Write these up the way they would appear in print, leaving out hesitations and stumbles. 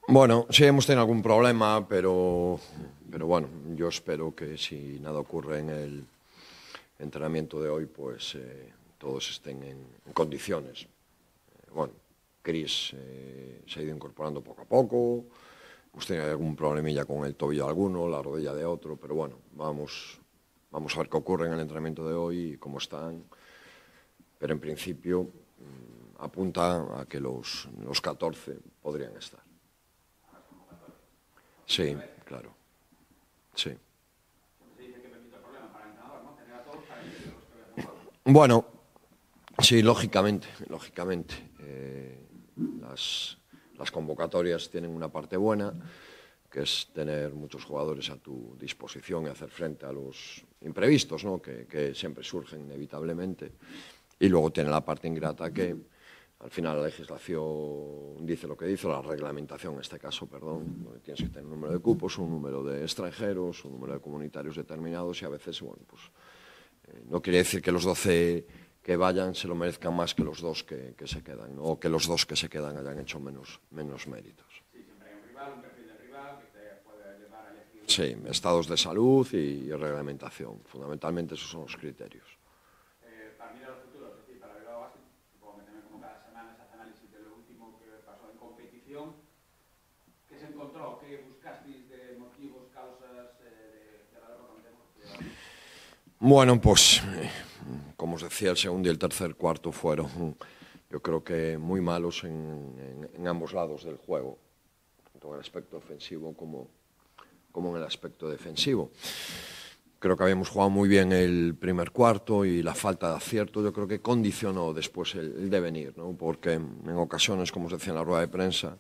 Bueno, sí hemos tenido algún problema, pero bueno, yo espero que si nada ocurre en el entrenamiento de hoy, pues todos estén en condiciones. Bueno, Chris se ha ido incorporando poco a poco, hemos tenido algún problemilla con el tobillo de alguno, la rodilla de otro, pero bueno, vamos a ver qué ocurre en el entrenamiento de hoy y cómo están. Pero en principio apunta a que los 14 podrían estar. Sí, claro. Sí. Bueno, sí, lógicamente. Las convocatorias tienen una parte buena, que es tener muchos jugadores a tu disposición y hacer frente a los imprevistos, ¿no? que siempre surgen inevitablemente. Y luego tiene la parte ingrata que al final la legislación dice lo que dice, la reglamentación en este caso, perdón, donde tienes que tener un número de cupos, un número de extranjeros, un número de comunitarios determinados y a veces, bueno, pues no quiere decir que los 12 que vayan se lo merezcan más que los 2 que se quedan, ¿no? O que los 2 que se quedan hayan hecho menos méritos. Sí, siempre hay un rival, un perfil de rival que te puede llevar a elegir. Sí, estados de salud y reglamentación, fundamentalmente esos son los criterios. Para mirar el futuro, es decir, para Bilbao Basket, supongo que también como cada semana se hace análisis de lo último que pasó en competición. ¿Qué se encontró? ¿Qué buscasteis de motivos, causas de la derrota ante Murcia? Bueno, pues como os decía, el segundo y el tercer cuarto fueron, yo creo que muy malos en ambos lados del juego, tanto en el aspecto ofensivo como en el aspecto defensivo. Creo que habíamos jugado muy bien el primer cuarto y la falta de acierto yo creo que condicionó después el devenir, ¿no? Porque en ocasiones, como os decía en la rueda de prensa,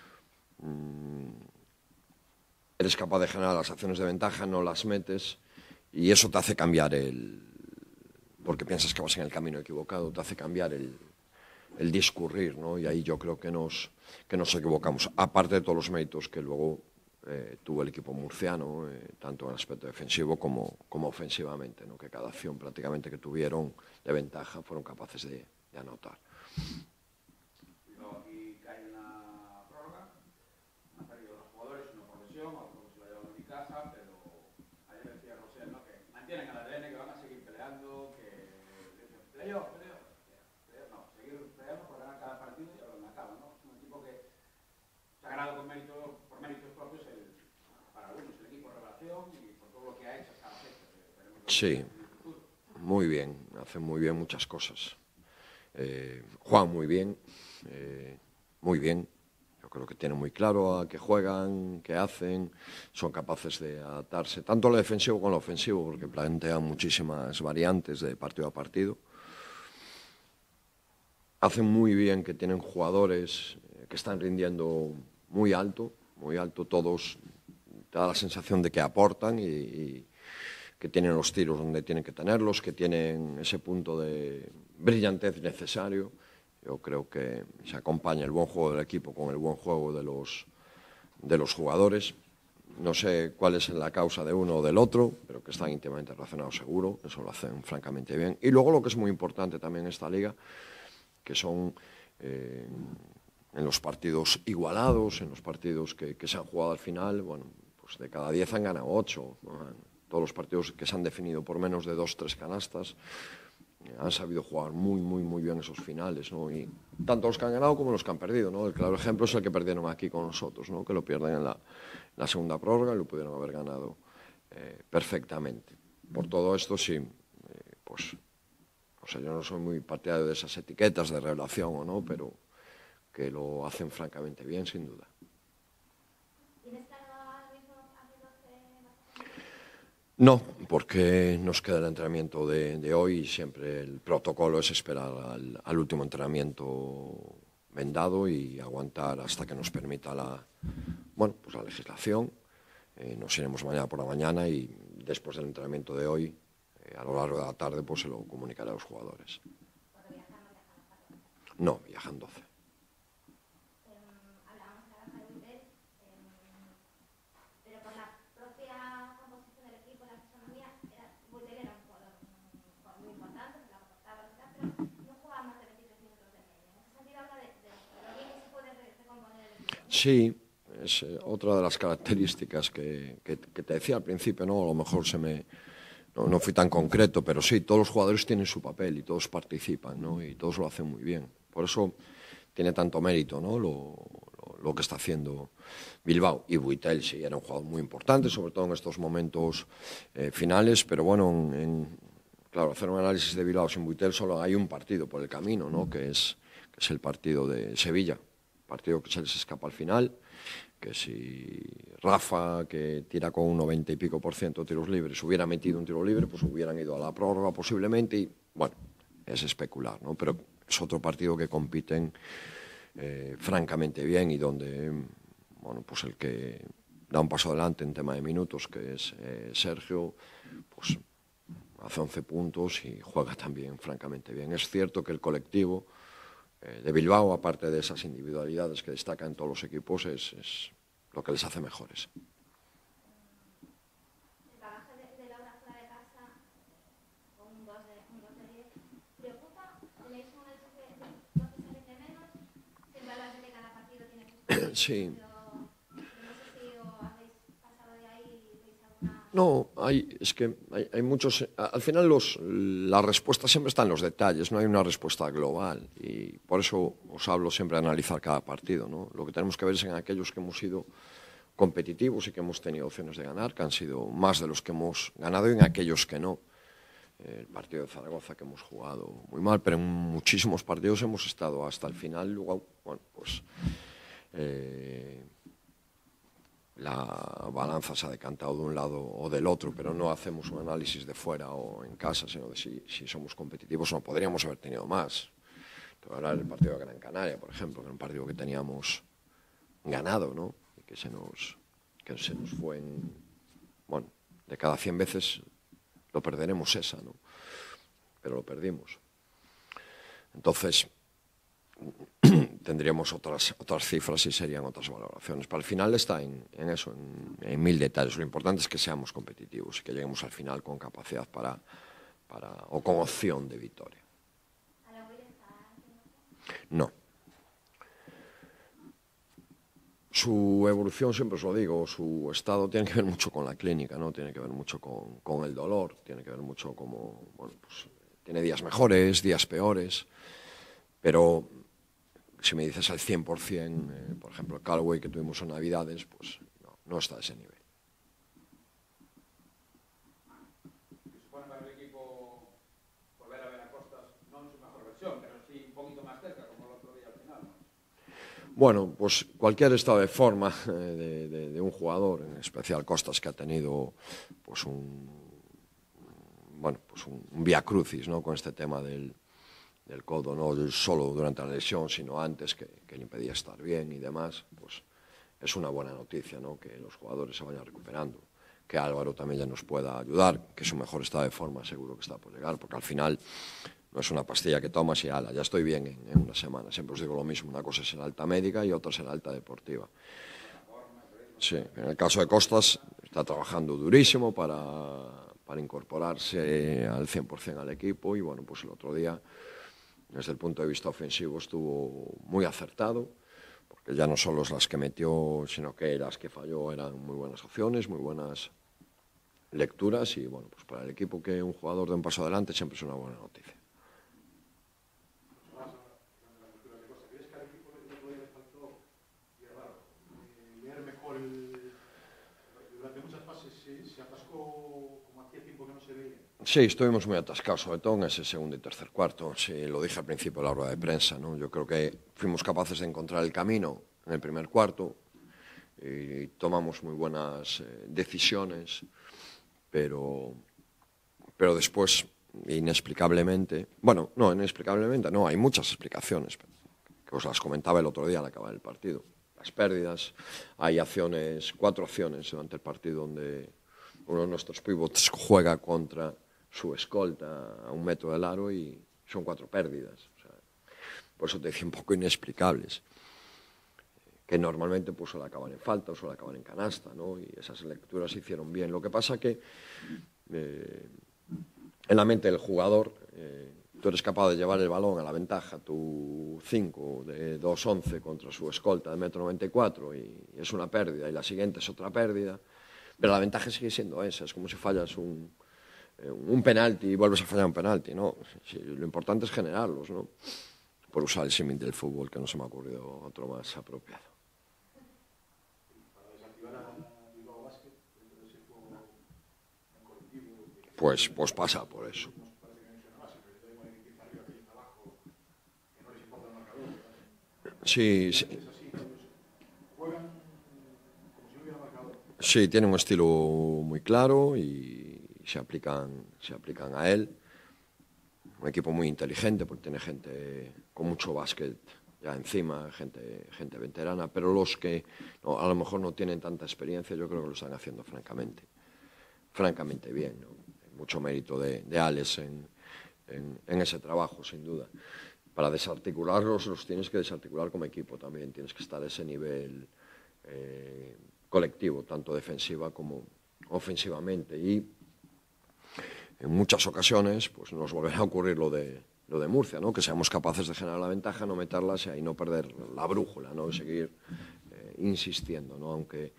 eres capaz de generar las acciones de ventaja, no las metes y eso te hace cambiar porque piensas que vas en el camino equivocado, te hace cambiar el discurrir, ¿no? Y ahí yo creo que nos equivocamos, aparte de todos los méritos que luego tuvo el equipo murciano, tanto en el aspecto defensivo como ofensivamente, ¿no? Que cada acción prácticamente que tuvieron de ventaja fueron capaces de anotar. Y luego aquí cae una prórroga, han perdido los jugadores, uno por lesión, otro se lo ha llevado a mi casa, pero ayer decía Rosell, ¿no? Que mantienen al ADN, que van a seguir peleando, que playoff, no, seguir peleando por ganar cada partido y a donde acaba, ¿no? Es un equipo que se ha ganado por méritos propios para algunos el equipo revelación y por todo lo que ha hecho hasta la fecha. Sí, muy bien, hacen muy bien muchas cosas. Juegan muy bien, yo creo que tienen muy claro a qué juegan, qué hacen, son capaces de adaptarse tanto a lo defensivo como a lo ofensivo, porque plantean muchísimas variantes de partido a partido. Hacen muy bien que tienen jugadores que están rindiendo muy alto, todos, te da la sensación de que aportan y que tienen los tiros donde tienen que tenerlos, que tienen ese punto de brillantez necesario. Yo creo que se acompaña el buen juego del equipo con el buen juego de los jugadores. No sé cuál es la causa de uno o del otro, pero que están íntimamente relacionados seguro, eso lo hacen francamente bien. Y luego lo que es muy importante también en esta liga, que son en los partidos igualados, en los partidos que se han jugado al final, bueno, pues de cada 10 han ganado 8, ¿no? Todos los partidos que se han definido por menos de 2-3 canastas han sabido jugar muy bien esos finales, ¿no? Y tanto los que han ganado como los que han perdido, ¿no? El claro ejemplo es el que perdieron aquí con nosotros, ¿no? Que lo pierden en la segunda prórroga y lo pudieron haber ganado perfectamente. Por todo esto, sí, pues o sea, yo no soy muy partidario de esas etiquetas de revelación o no, pero que lo hacen francamente bien, sin duda. ¿Tienes claro ahora mismo a qué 12 vas a poner? No, porque nos queda el entrenamiento de hoy y siempre el protocolo es esperar al último entrenamiento vendado y aguantar hasta que nos permita la legislación. Nos iremos mañana por la mañana y después del entrenamiento de hoy, a lo largo de la tarde, pues se lo comunicaré a los jugadores. Porque viajar no viajan a París. No, viajan 12. Hablábamos de la baja de Buitel, pero por la propia composición del equipo, la fisonomía, Buitel era un jugador muy importante, se la aportaba, pero no jugaba más de 23 minutos de media. En ese sentido habla de lo bien que se puede recomponer el equipo, ¿no? Sí, es otra de las características que te decía al principio, ¿no? A lo mejor no fui tan concreto, pero sí, todos los jugadores tienen su papel y todos participan, ¿no? Y todos lo hacen muy bien. Por eso tiene tanto mérito, ¿no? Lo que está haciendo Bilbao. Y Buitel sí, era un jugador muy importante, sobre todo en estos momentos finales, pero bueno, claro, hacer un análisis de Bilbao sin Buitel solo hay un partido por el camino, ¿no? Que es el partido de Sevilla, partido que se les escapa al final, que si Rafa, que tira con un 90 y pico % de tiros libres, hubiera metido un tiro libre, pues hubieran ido a la prórroga posiblemente y, bueno, es especular, ¿no? Pero es otro partido que compiten francamente bien y donde, bueno, pues el que da un paso adelante en tema de minutos, que es Sergio, pues hace 11 puntos y juega también francamente bien. Es cierto que el colectivo de Bilbao, aparte de esas individualidades que destacan en todos los equipos, es lo que les hace mejores. El bagaje de Laura fuera de casa, con un 2 de 10, ¿preocupa? ¿Tenéis un hecho que no se rinde menos? Siempre hablas de que cada partido tiene sus Sí. pero no sé si os habéis pasado de ahí y veis alguna... No, es que hay muchos... Al final la respuesta siempre está en los detalles, no hay una respuesta global y por eso os hablo siempre de analizar cada partido, ¿no? Lo que tenemos que ver es en aquellos que hemos sido competitivos y que hemos tenido opciones de ganar, que han sido más de los que hemos ganado y en aquellos que no. El partido de Zaragoza que hemos jugado muy mal, pero en muchísimos partidos hemos estado hasta el final, luego, bueno, pues... la balanza se ha decantado de un lado o del otro, pero no hacemos un análisis de fuera o en casa, sino de si somos competitivos o no. Podríamos haber tenido más. Te voy a hablar del partido de Gran Canaria, por ejemplo, que era un partido que teníamos ganado, ¿no? Y que se nos fue bueno, de cada 100 veces lo perderemos esa, ¿no? Pero lo perdimos. Entonces, tendríamos otras cifras y serían otras valoraciones. Pero al final está en eso, en mil detalles. Lo importante es que seamos competitivos y que lleguemos al final con capacidad o con opción de victoria. No. Su evolución, siempre os lo digo, su estado tiene que ver mucho con la clínica, ¿no? Tiene que ver mucho con el dolor, tiene que ver mucho como, bueno, pues tiene días mejores, días peores, pero si me dices al 100%, por ejemplo, el Callaway que tuvimos en Navidades, pues no está a ese nivel. Supone para el equipo volver a ver a Costas, no en su mejor versión, pero sí un poquito más cerca, como el otro día al final, ¿no? Bueno, pues cualquier estado de forma de un jugador, en especial Costas, que ha tenido pues un vía crucis, ¿no? Con este tema del codo, no solo durante la lesión, sino antes, que le impedía estar bien y demás, pues es una buena noticia, ¿no? Que los jugadores se vayan recuperando, que Álvaro también ya nos pueda ayudar, que su mejor estado de forma seguro que está por llegar, porque al final no es una pastilla que tomas y ala, ya estoy bien en una semana. Siempre os digo lo mismo, una cosa es el alta médica y otra es el alta deportiva. Sí, en el caso de Costas está trabajando durísimo para incorporarse al 100% al equipo y bueno, pues el otro día, desde el punto de vista ofensivo, estuvo muy acertado, porque ya no solo las que metió, sino que las que falló eran muy buenas opciones, muy buenas lecturas y bueno, pues para el equipo que un jugador dé un paso adelante siempre es una buena noticia. Sí, estuvimos muy atascados, sobre todo en ese segundo y tercer cuarto. Sí, lo dije al principio de la rueda de prensa, ¿no? Yo creo que fuimos capaces de encontrar el camino en el primer cuarto y tomamos muy buenas decisiones, pero después, inexplicablemente, no, hay muchas explicaciones, que os las comentaba el otro día al acabar el partido. Las pérdidas, hay 4 acciones durante el partido donde uno de nuestros pivots juega contra su escolta a 1 metro del aro y son 4 pérdidas. O sea, por eso te decía un poco inexplicables, que normalmente pues suele acabar en falta o suele acabar en canasta, ¿no? Y esas lecturas se hicieron bien. Lo que pasa que en la mente del jugador tú eres capaz de llevar el balón a la ventaja, tu 5 de 2'11 contra su escolta de 1,94 m y es una pérdida, y la siguiente es otra pérdida, pero la ventaja sigue siendo esa. Es como si fallas un penalti y vuelves a fallar un penalti, ¿no? Sí, lo importante es generarlos, ¿no? Por usar el símil del fútbol, que no se me ha ocurrido otro más apropiado. Para desactivar a Bilbao Basket, dentro de ese juego en colectivo, Pues pasa por eso. parece que no suena más, pero da igual que empieza arriba que empieza abajo, que no les importa el marcador. Sí, sí. Es así, ellos juegan como si no hubiera marcador. Sí, tiene un estilo muy claro y se aplican a él. Un equipo muy inteligente porque tiene gente con mucho básquet ya encima, gente veterana, pero los que a lo mejor no tienen tanta experiencia, yo creo que lo están haciendo francamente bien, ¿no? Hay mucho mérito de Alex en ese trabajo, sin duda. Para desarticularlos los tienes que desarticular como equipo también, tienes que estar a ese nivel colectivo, tanto defensiva como ofensivamente, y en muchas ocasiones pues nos volverá a ocurrir lo de Murcia, ¿no? Que seamos capaces de generar la ventaja, no meterlas y no perder la brújula, ¿no? Y seguir insistiendo, ¿no? Aunque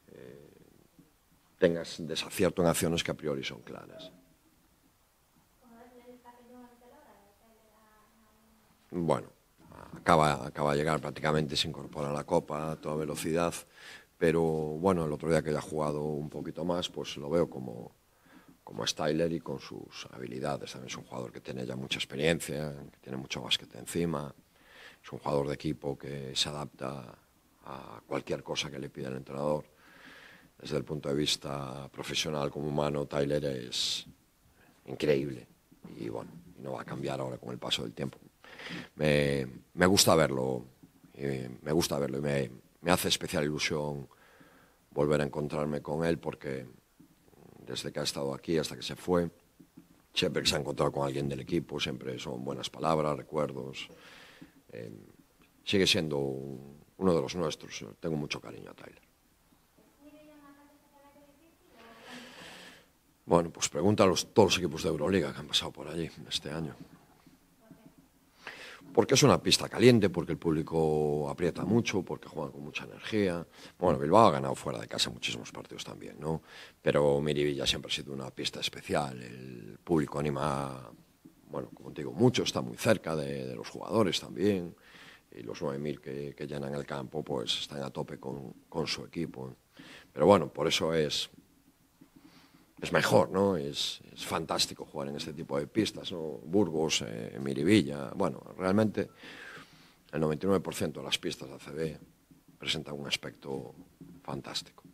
tengas desacierto en acciones que a priori son claras. Bueno, acaba de llegar prácticamente, se incorpora a la Copa a toda velocidad, pero bueno, el otro día que haya jugado un poquito más, pues lo veo como Styler y con sus habilidades. También es un jugador que tiene ya mucha experiencia, que tiene mucho básquet encima, es un jugador de equipo que se adapta a cualquier cosa que le pida el entrenador. Desde el punto de vista profesional como humano, Tyler es increíble y bueno, no va a cambiar ahora con el paso del tiempo. Me gusta verlo, y me hace especial ilusión volver a encontrarme con él, porque desde que ha estado aquí hasta que se fue, siempre que se ha encontrado con alguien del equipo, siempre son buenas palabras, recuerdos. Sigue siendo uno de los nuestros. Tengo mucho cariño a Tyler. Bueno, pues pregunta a todos los equipos de Euroliga que han pasado por allí este año. Porque es una pista caliente, porque el público aprieta mucho, porque juegan con mucha energía. Bueno, Bilbao ha ganado fuera de casa muchísimos partidos también, ¿no? Pero Miribilla siempre ha sido una pista especial. El público anima, bueno, como te digo, mucho, está muy cerca de los jugadores también. Y los 9.000 que llenan el campo, pues están a tope con su equipo. Pero bueno, por eso es mejor, ¿no? Es fantástico jugar en este tipo de pistas, ¿no? Burgos, Miribilla. Bueno, realmente el 99% de las pistas de ACB presentan un aspecto fantástico.